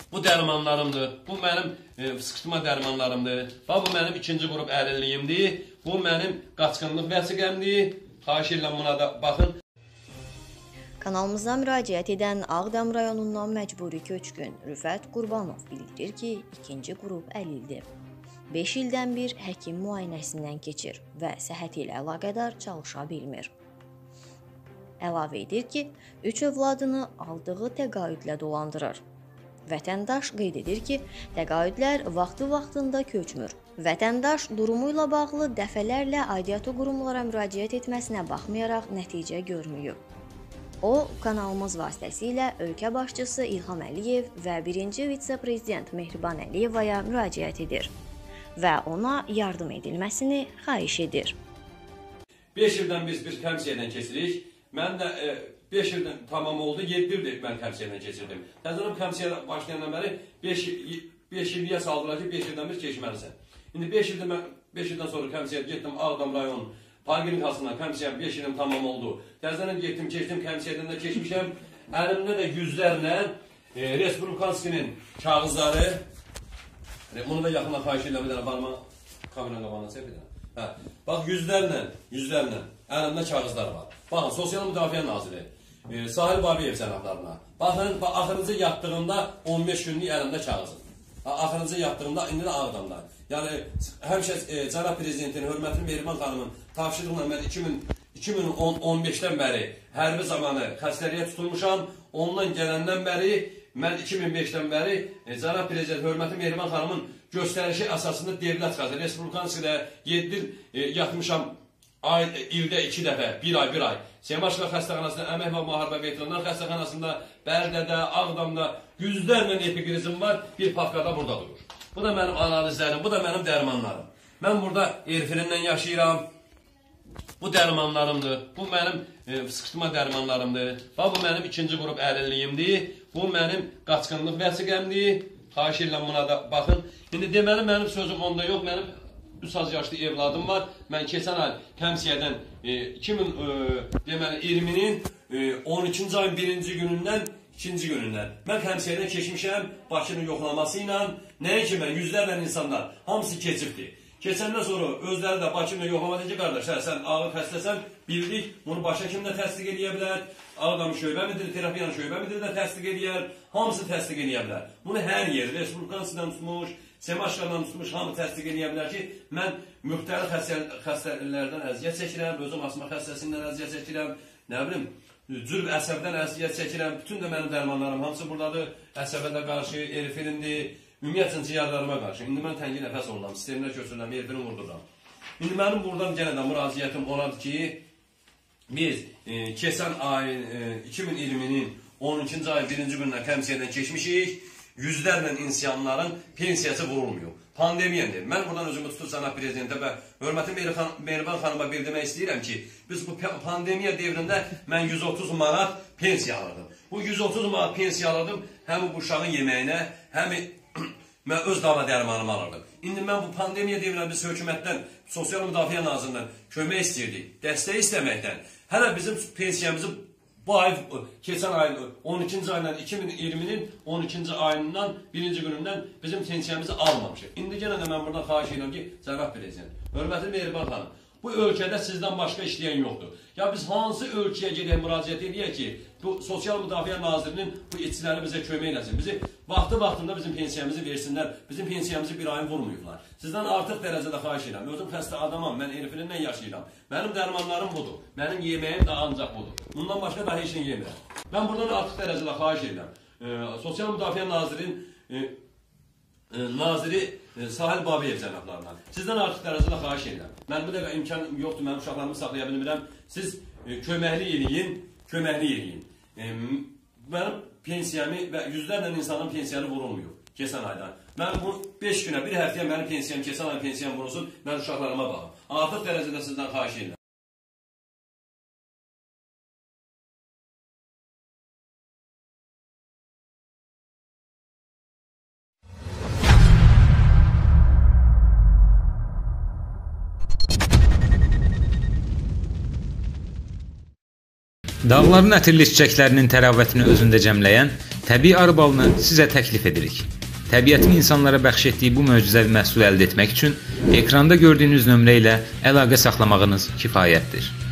Bu dərmanlarımdır. Bu mənim sıxışma dərmanlarımdır. Bu mənim ikinci qrup əlilliyimdir. Bu mənim qaçqınlıq vəsiqəmdir. Xahiş edirəm buna da baxın. Kanalımıza müraciət edən Ağdam rayonundan məcburi köçkün Rüfət Qurbanov bildirir ki, ikinci qrup əlildir. 5 ildən bir həkim müayinəsindən keçir və səhhəti ilə əlaqədar çalışa bilmir. Əlavə edir ki, 3 övladını aldığı təqaüdlə dolandırır. Vətəndaş qeyd edir ki, təqaüdlər vaxtı-vaxtında köçmür. Vətəndaş durumu ilə bağlı dəfələrlə aidiyyatı qurumlara müraciət etməsinə baxmayaraq nəticə görməyib. O, kanalımız vasitəsilə ölkə başçısı İlham Əliyev və 1-ci vitse-prezident Mehriban Əliyevaya müraciət edir və ona yardım edilməsini xahiş edir. 5 ildən biz bir təmsiyədən keçirik. Mən də 5 ildən tamam oldu, 7 ildir mən təmsiyədən keçirdim. Təzənəm təmsiyə başlayandan bəri 5 illiyə saldılar ki, 5 ildən bir keçməlisən. İndi 5 ildən sonra təmsiyə getdim Ağdam rayon Parkinkasından təmsiyəm 5 ilim tamam oldu. Təzənəm getdim, keçdim, təmsiyədən də keçmişəm. Əlimdə də yüzlərlə Respublikanskinin kağızları. Bunu da yaxına xahiş edirəm, bir dənə barmaq kameranın qabağına çək bir dənə. Bax, yüzlərlə əlimdə kağızlar var. Baxın, Sosial Müdafiə Naziri, Sahil Babiyev cənablarına. Baxın, axırıncı yatdığımda 15 günlük əlimdə kağızım. Axırıncı yatdığımda, indi də Ağdamda. Yəni, həmişə cənab prezidentin, hörmətli Mehriban xanımın tapşırığına mən 2015-dən bəri hərbi zamanı xəstəliyə tutulmuşam. Ondan gələndən bəri, mən 2005-dən bəri cənab prezident, hörmətli Mehriban xanımın göstərişi əsasında devlət xəstəliyə, Respublikanskıda 7 il yatmışam. İldə 2 dəfə, 1 ay. Semaşqa xəstəxanasında, Əmək və Müharibə Veteranlar xəstəxanasında, Bərdədə, Ağdamda yüzlərlə epikrizm var, bir papkada burada durur. Bu da mənim analizlərim, bu da mənim dərmanlarım. Mən burada erfirindən yaşayıram. Bu dərmanlarımdır. Bu mənim sıxışma dərmanlarımdır. Bu mənim ikinci qrup əlilliyimdir. Bu mənim qaçqınlıq vəsiqəmdir. Xahiş edirəm buna da baxın. İndi deməli mənim sözüm onda yox, mənim 3 yaşlı evladım var. Mən keçən ay təmsiyədən 2020-nin 12-ci ayın 1-ci günündən 2-ci günündən mən təmsiyədən keçmişəm Bakının yoxlaması ilə. Nəyə ki mən yüzlərlə insanlar hamısı keçibdir. Keçəndən sonra özləri də Bakının yoxlama deyəcək, qardaş, sən ağır xəstəsən, bildik, bunu baş həkim də təsdiq edə bilər, Ağdam şöbə midir, terapiyanın şöbə midir də təsdiq edə, hamısı təsdiq edə bilər. Bunu hər yer, Respublikansiyadan tutmuş, Semaşqadan tutmuş, hamı təsdiq edə bilər ki, mən müxtəlif xəstəliklərdən əziyyət çəkirəm, özüm asma xəstəsindən əziyyət çəkirəm, nə bilim, cürb əsəbdən əziyyət çəkirəm, bütün də mənim dərmanlarım hamısı buradadır, əsəbə də qarşı, erifirindir, ümumiyyətlə ciyarlarıma qarşı. İndi mən təngi nəfəs oldum, sisteminə köçürürəm, erifirini vurduram. İndi mənim buradan yenə də müraciətim olardı ki, biz keçən ayın 2020-nin 12-ci ayın 1-ci gündən təmsiyədən keçmişik, yüzlərlə insanların pensiyası vurulmuyor. Pandemiyadır. Mən buradan özümü tutub cənab prezidentə və hörmətli Mehriban xanıma bildirmək istəyirəm ki, biz bu pandemiya devrində mən 130 manat pensiya alırdım. Bu 130 manat pensiya alırdım, həm bu uşağın yeməyinə, həm mən öz dava dərmanımı alırdım. İndi mən bu pandemiya devrində biz hökumətdən, Sosial Müdafiə Nazirliğindən kömək istəyirdik, dəstək istəməkdən. Hələ bizim pensiyamızı bu ay, keçən ayın 12-ci ayından 2020-nin 12-ci ayından 1-ci günündən bizim pensiyamızı almamışıq. İndi yenə də mən buradan xahiş edirəm ki, cənab prezident, hörmətli Mehriban xanım, bu ölkədə sizdən başqa işləyən yoxdur. Ya biz hansı ölkəyə gedək müraciət edək ki, bu Sosial Müdafiə Nazirinin bu etçiləri bizə kömək eləsin. Bizi vaxtı-vaxtında bizim pensiyamızı versinlər, bizim pensiyamızı bir ayın vurmuyublar. Sizdən artıq dərəcədə xahiş edirəm. Özüm xəstə adamam, mən erifirindən yaşayıram. Mənim dərmanlarım budur, mənim yeməyim də ancaq budur. Bundan başqa daha heç nə yemirəm. Mən buradan artıq dərəcədə xahiş edirəm. Sosial Müdafiə Nazirinin Naziri Sahil Babiyev cənablarından. Sizdən artıq dərəcədə xahiş edirəm. Mən bu dəfə imkan yoxdur, mənim uşaqlarımı saxlaya bilmirəm. Siz köməkli eləyin. Mənim pensiyamı və yüzlərlə insanın pensiyanı vurulmuyor keçən aydan. Mən bu 5 günə, bir həftəyə mənim pensiyam, keçən ay pensiyam vurulsun, mən uşaqlarıma baxım. Artıq dərəcədə sizdən xahiş edirəm. Dağların ətirli çiçəklərinin təravətini özündə cəmləyən Təbii arı balını sizə təklif edirik. Təbiətin insanlara bəxş etdiyi bu möcüzəvi məhsulu əldə etmək üçün ekranda gördüyünüz nömrə ilə əlaqə saxlamağınız kifayətdir.